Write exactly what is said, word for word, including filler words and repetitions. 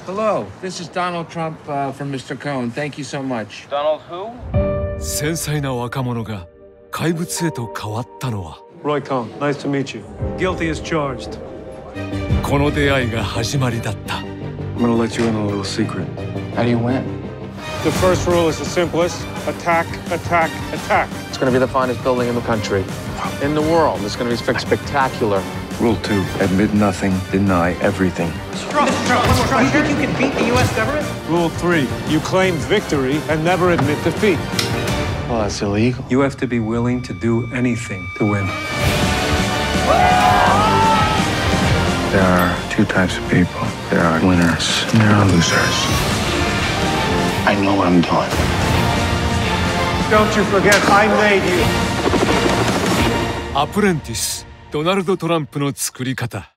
Hello, this is Donald Trump uh, from Mister Cohen. Thank you so much. Donald who? 繊細な若者が怪物へと変わったのは Roy Cohn, nice to meet you. Guilty as charged. この出会いが始まりだった I'm gonna let you in a little secret. How do you win? The first rule is the simplest. Attack, attack, attack. It's going to be the finest building in the country, in the world. It's going to be spe- spectacular. Rule two, admit nothing, deny everything. Trump, Trump, Trump, you think you can beat the U S government? Rule three, you claim victory and never admit defeat. Well, that's illegal. You have to be willing to do anything to win. There are two types of people. There are winners and there are losers. I know what I'm doing. Don't you forget, I made you. アプレンティスドナルド・トランプの作り方